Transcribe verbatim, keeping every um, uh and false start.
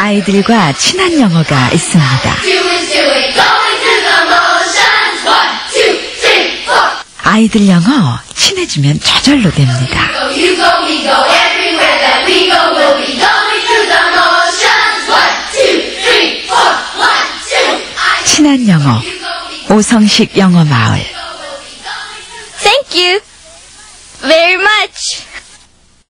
아이들과 친한 영어가 있습니다. 아이들 영어 친해지면 저절로 됩니다. 친한 영어, 오성식 영어 마을. Thank you very much.